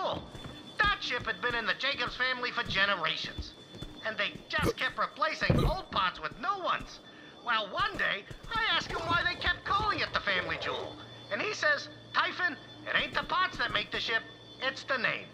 Jewel. That ship had been in the Jacobs family for generations. And they just kept replacing old pods with new ones. Well, one day, I asked him why they kept calling it the Family Jewel. And he says, Typhon, it ain't the pots that make the ship, it's the name.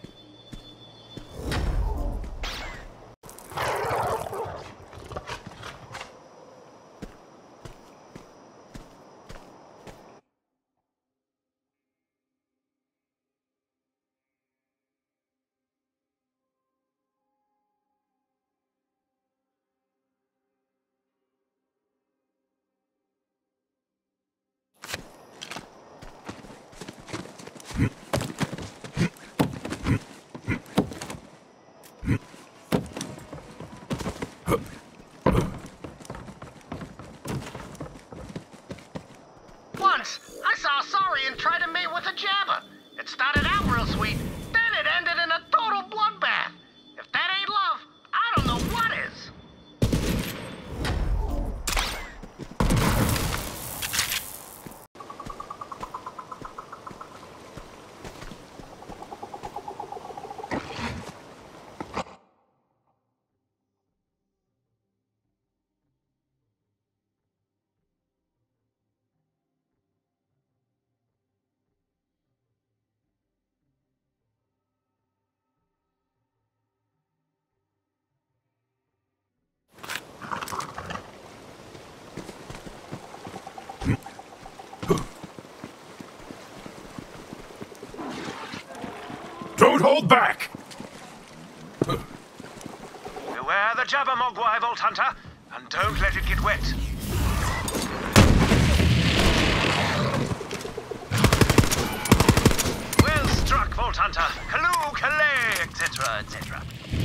Once, I saw a saurian try to mate with a jabba. It started out real sweet, then it ended in a total bloodbath. If that ain't love, I don't know what is. Don't hold back! Beware the Jabbermogwai, Vault Hunter, and don't let it get wet. Well struck, Vault Hunter. Halloo, Calais, etc., etc.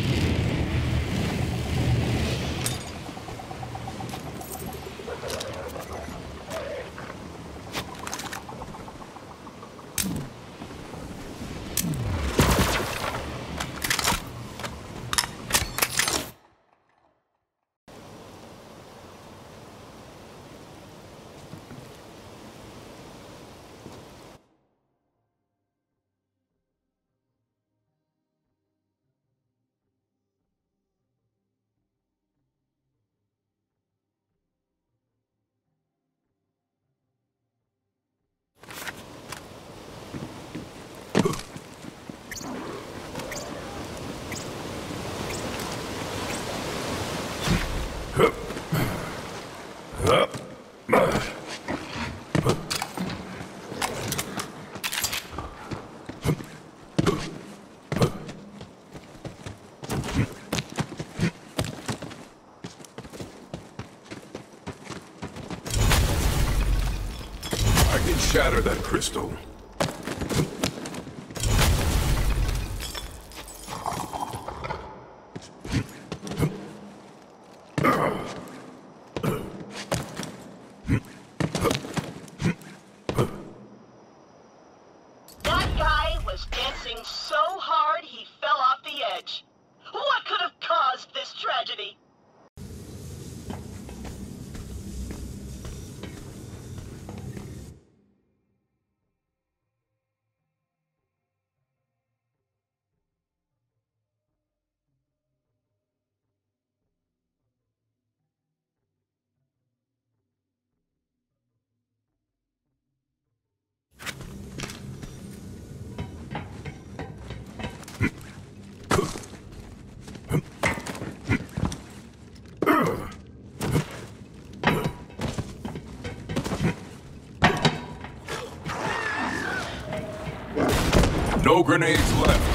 Shatter that crystal. That guy was dancing so hard he fell off the edge. What could have caused this tragedy? No grenades left.